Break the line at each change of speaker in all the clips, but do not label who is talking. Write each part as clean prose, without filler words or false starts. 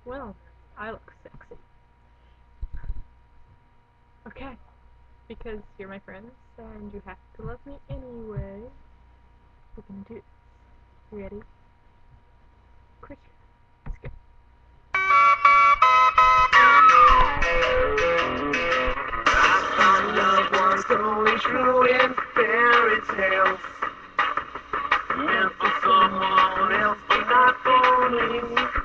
Well, I look sexy. Okay, because you're my friends and you have to love me anyway. We can do this. You ready? Quick, let's go.
Our love was only true in fairy tales, meant for someone else, but not for me.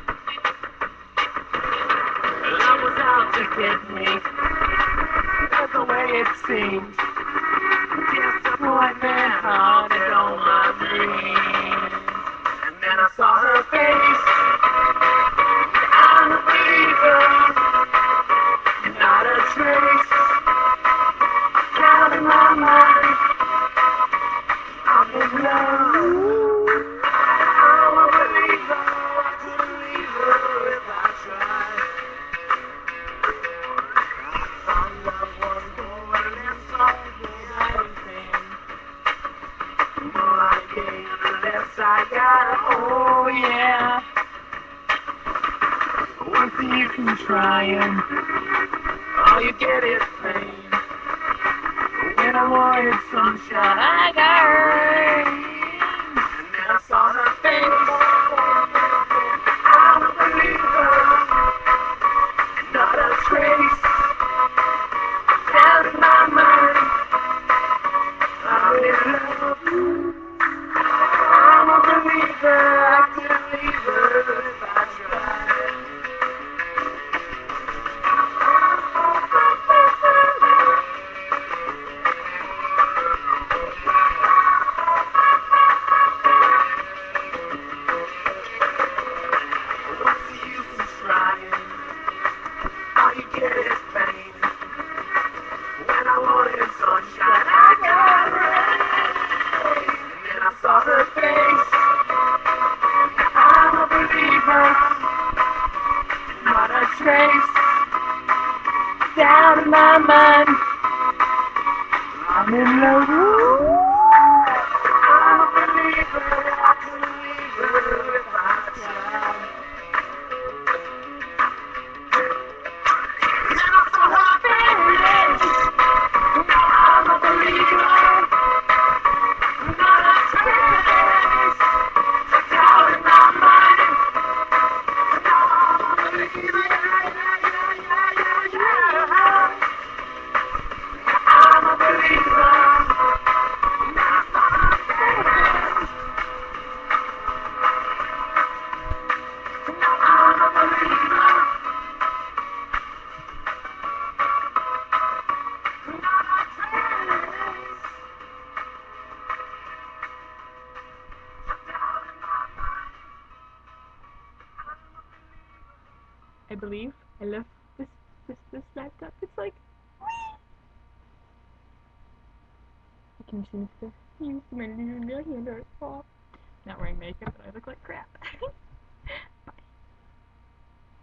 Love was out to get me, that's the way it seemed. Disappointment haunted all my dreams. And then I saw her face. I'm a believer, not a trace. Down in my mind, I'm in love. I'm a believer, if I tried. Our love was born and so was everything. The more I gave, the less I got. Oh yeah. One thing you can try and all you get is pain. When I wanted sunshine, I got rain. And then I saw her face. I'm a believer, not a trace. Down in my mind, I'm in love. I'm a believer, I can leave her if I try. What's the use in trying? All you get is pain. When I wanted sunshine, I got rain. And then I saw her face. I'm a believer, not a trace. Down in my mind, I'm in love. I'm a believer, I can leave her if I try. Then I saw her face. I'm a believer, not a trace. Down in my mind, I'm a believer. I'm a believer, not a trace. I'm a believer, not a trace.
I believe. I love this laptop. It's like, I can choose to use my little hand art. Not wearing makeup, but I look like crap.